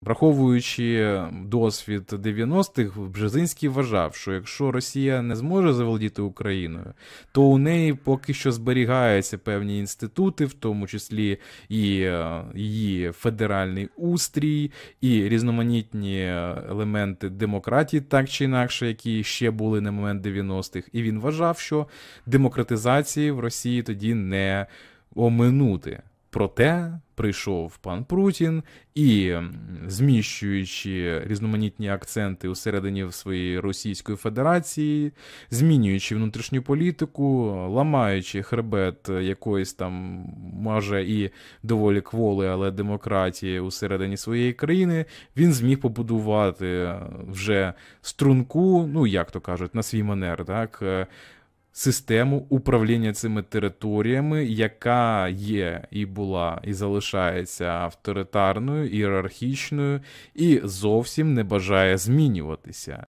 Враховуючи досвід 90-х, Бжезинський вважав, що якщо Росія не зможе заволодіти Україною, то у неї поки що зберігаються певні інститути, в тому числі і її федеральний устрій, і різноманітні елементи демократії, так чи інакше, які ще були на момент 90-х. І він вважав, що демократизації в Росії тоді не оминути. Проте прийшов пан Путін і, зміщуючи різноманітні акценти усередині своєї Російської Федерації, змінюючи внутрішню політику, ламаючи хребет якоїсь там, може і доволі кволи, але демократії усередині своєї країни, він зміг побудувати вже струнку, ну як то кажуть, на свій манер, так, систему управління цими територіями, яка є і була, і залишається авторитарною, ієрархічною, і зовсім не бажає змінюватися.